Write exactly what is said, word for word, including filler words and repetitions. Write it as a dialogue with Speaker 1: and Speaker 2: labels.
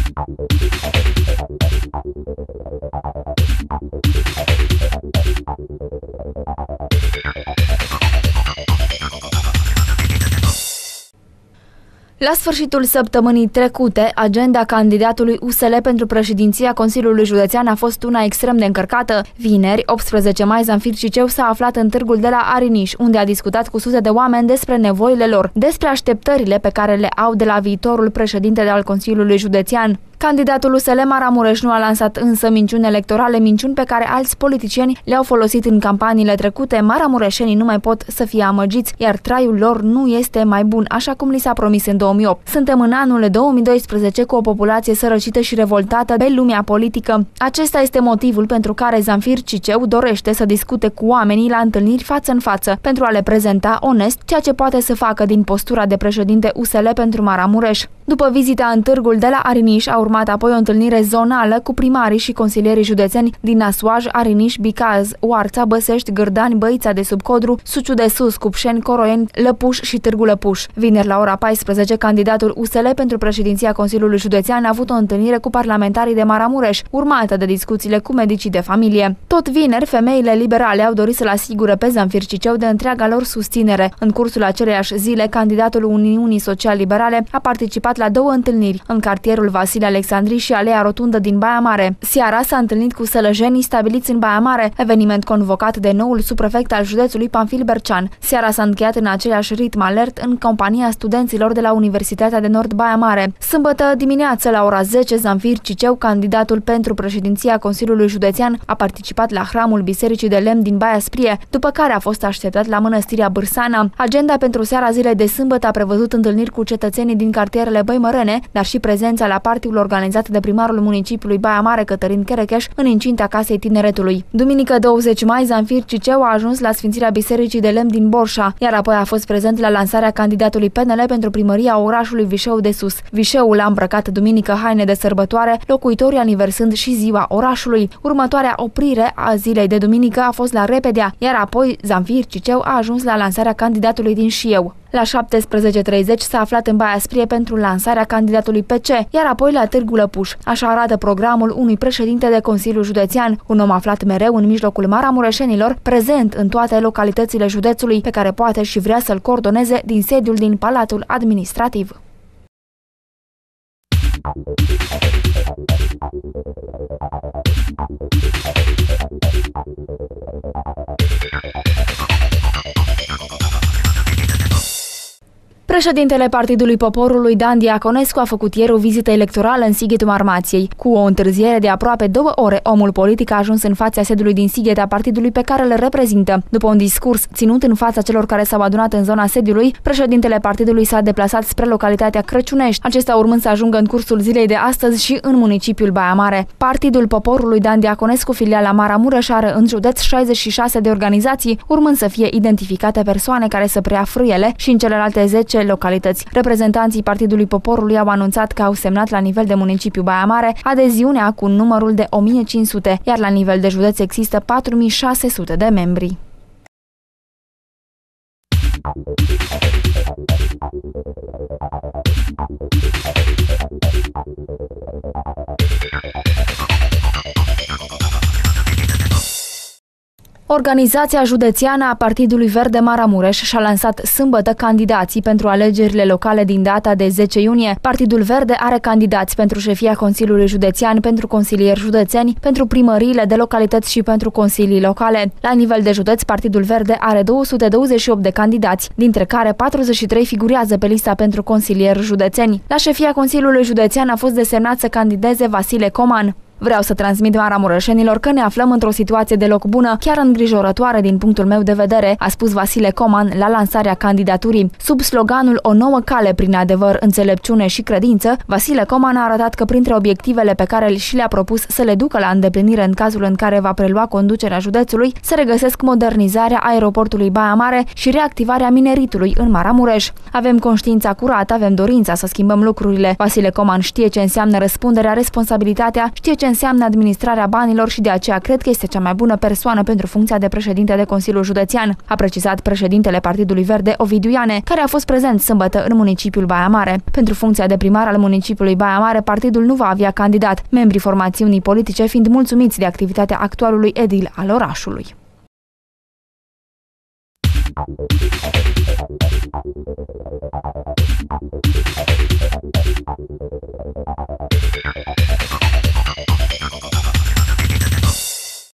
Speaker 1: La sfârșitul săptămânii trecute, agenda candidatului U S L pentru președinția Consiliului Județean a fost una extrem de încărcată. Vineri, optsprezece mai, Zamfir Ciceu s-a aflat în târgul de la Ariniș, unde a discutat cu sute de oameni despre nevoile lor, despre așteptările pe care le au de la viitorul președinte al Consiliului Județean. Candidatul U S L Maramureș nu a lansat însă minciuni electorale, minciuni pe care alți politicieni le-au folosit în campaniile trecute. Maramureșenii nu mai pot să fie amăgiți, iar traiul lor nu este mai bun, așa cum li s-a promis în două mii opt. Suntem în anul două mii doisprezece cu o populație sărăcită și revoltată de lumea politică. Acesta este motivul pentru care Zamfir Ciceu dorește să discute cu oamenii la întâlniri față în față, pentru a le prezenta onest ceea ce poate să facă din postura de președinte U S L pentru Maramureș. După vizita în târgul de la Ariniș, a urmat apoi o întâlnire zonală cu primarii și consilierii județeni din Nasuaj, Ariniș, Bicaz, Oarța, Băsești, Gârdani, Băița de sub Codru, Suciu de Sus, Cupșeni, Coroieni, Lăpuș și Târgu Lăpuș. Vineri la ora paisprezece, candidatul U S L pentru președinția Consiliului Județean a avut o întâlnire cu parlamentarii de Maramureș, urmată de discuțiile cu medicii de familie. Tot vineri, femeile liberale au dorit să-l asigure pe Zamfir Ciceu de întreaga lor susținere. În cursul aceleiași zile, candidatul Uniunii Social-Liberale a participat la două întâlniri în cartierul Vasile Alexandri și Alea Rotundă din Baia Mare. Seara s-a întâlnit cu sălăjenii stabiliți în Baia Mare, eveniment convocat de noul subprefect al județului Pamfil Bercean. Seara s-a încheiat în același ritm alert în compania studenților de la Universitatea de Nord Baia Mare. Sâmbătă dimineață la ora zece, Zamfir Ciceu, candidatul pentru președinția Consiliului Județean, a participat la hramul Bisericii de Lemn din Baia Sprie, după care a fost așteptat la mănăstirea Bârsana. Agenda pentru seara zilei de sâmbătă a prevăzut întâlniri cu cetățenii din cartierele Băimărene, dar și prezența la partiul organizat de primarul municipiului Baia Mare, Cătălin Cherecheș, în incinta Casei Tineretului. Duminică douăzeci mai, Zamfir Ciceu a ajuns la Sfințirea Bisericii de Lemn din Borșa, iar apoi a fost prezent la lansarea candidatului P N L pentru primăria orașului Vișeu de Sus. Vișeul a îmbrăcat duminică haine de sărbătoare, locuitorii aniversând și ziua orașului. Următoarea oprire a zilei de duminică a fost la Repedea, iar apoi Zamfir Ciceu a ajuns la lansarea candidatului din Șieu. La șaptesprezece și treizeci s-a aflat în Baia Sprie pentru lansarea candidatului P C, iar apoi la Târgu Lăpuș. Așa arată programul unui președinte de Consiliu Județean, un om aflat mereu în mijlocul maramureșenilor, prezent în toate localitățile județului, pe care poate și vrea să-l coordoneze din sediul din Palatul Administrativ. Președintele Partidului Poporului, Dan Diaconescu, a făcut ieri o vizită electorală în Sighetul Marmației. Cu o întârziere de aproape două ore, omul politic a ajuns în fața sediului din Sighet a partidului pe care îl reprezintă. După un discurs ținut în fața celor care s-au adunat în zona sediului, președintele partidului s-a deplasat spre localitatea Crăciunești, acesta urmând să ajungă în cursul zilei de astăzi și în municipiul Baia Mare. Partidul Poporului Dan Diaconescu, filiala Maramureș, are în județ șaizeci și șase de organizații, urmând să fie identificate persoane care să preia frâiele și în celelalte zece localități. Reprezentanții Partidului Poporului au anunțat că au semnat la nivel de municipiu Baia Mare adeziunea cu numărul de o mie cinci sute, iar la nivel de județ există patru mii șase sute de membri. Organizația județeană a Partidului Verde Maramureș și-a lansat sâmbătă candidații pentru alegerile locale din data de zece iunie. Partidul Verde are candidați pentru șefia Consiliului Județean, pentru consilieri județeni, pentru primăriile de localități și pentru consilii locale. La nivel de județ, Partidul Verde are două sute douăzeci și opt de candidați, dintre care patruzeci și trei figurează pe lista pentru consilieri județeni. La șefia Consiliului Județean a fost desemnat să candideze Vasile Coman. Vreau să transmit maramureșenilor că ne aflăm într-o situație deloc bună, chiar îngrijorătoare din punctul meu de vedere, a spus Vasile Coman la lansarea candidaturii. Sub sloganul O nouă cale prin adevăr, înțelepciune și credință, Vasile Coman a arătat că printre obiectivele pe care și le-a propus să le ducă la îndeplinire în cazul în care va prelua conducerea județului, se regăsesc modernizarea aeroportului Baia Mare și reactivarea mineritului în Maramureș. Avem conștiința curată, avem dorința să schimbăm lucrurile. Vasile Coman știe ce înseamnă răspunderea, responsabilitatea, știe ce înseamnă administrarea banilor și de aceea cred că este cea mai bună persoană pentru funcția de președinte de Consiliul Județean, a precizat președintele Partidului Verde, Ovidiu Iane, care a fost prezent sâmbătă în municipiul Baia Mare. Pentru funcția de primar al municipiului Baia Mare, partidul nu va avea candidat, membrii formațiunii politice fiind mulțumiți de activitatea actualului edil al orașului.